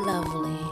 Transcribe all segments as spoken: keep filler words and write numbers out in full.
LovLee.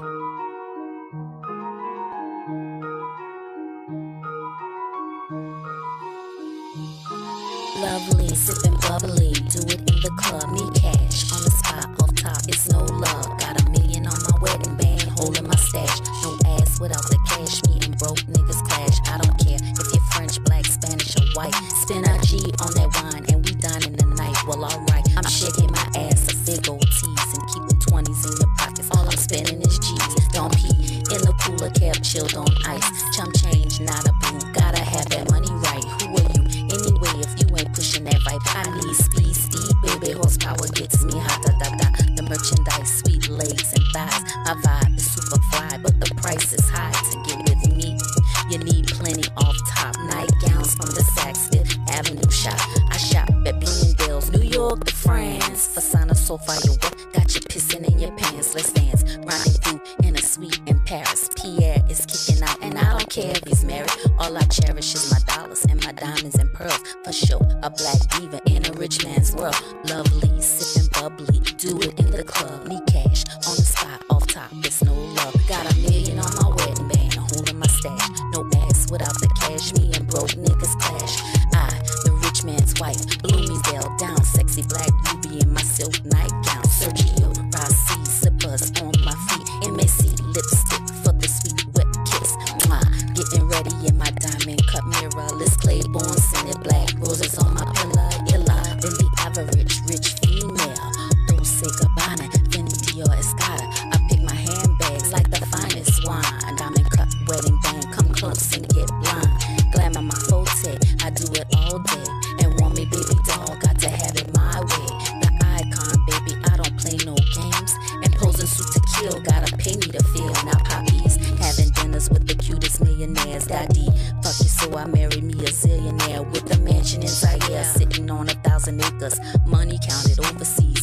LovLee, sippin' bubbly, do it in the club, need cash, on the spot, off top, it's no love, got a million on my wedding band, holding my stash, no ass without the cash, me and broke niggas clash, I don't care if you're French, black, Spanish, or white, spin a G on that wine, and we dine in the night, well alright, I'm shaking my ass, a big old tease, and keeping twenties in your pockets, all I'm spending is G's, don't pee, in the cooler cap, chilled on ice, chum change, not a boo, gotta have that money right, who are you? Anyway, if you ain't pushing that vibe, I need speed, speed, baby, horsepower gets me hot, da da da. The merchandise, sweet legs and thighs, my vibe is super fly, but the price is high to get with me. You need plenty off top, nightgowns from the Saks Fifth Avenue shop. I shop at Bloomingdale's, New York to France. Fasana so fire, what got you pissing in your pants? Let's dance, rendezvous in a suite in Paris. Pierre is kicking out, and I don't care if he's married. All I cherish is my dollars and my diamonds and pearls. For sure, a black diva in a rich man's world. LovLee, sipping bubbly, do it in the club. Need cash on the spot, off top, it's no love. Got a million on my wedding band, holding my stash. No ass without the cash, me and broke niggas clash. I, the rich man's wife, Bloomingdale down, sexy black ruby in my silk nightgown. Sergio Rossi, slippers on my feet, M A C lipstick for the sweet wet kiss. Mwah. Getting ready in my diamond cut mirrorless Claiborne, scented black roses on my pillar, illa than the average rich female. Dolce Gabbana, Fendi Dior Escada. I pick my handbags like the finest wine. Diamond cut wedding band, come close and get blind. Glamour my forte, I do it all day. And want me baby doll, got to have it my way. The icon, baby, I don't play no games. And posing suit to kill, gotta pay me to feel. Now poppies, having dinners with the cutest millionaires. Daddy, fuck you, so I marry me a zillionaire with a mansion in Zaire, sitting on a thousand acres. Money counted overseas,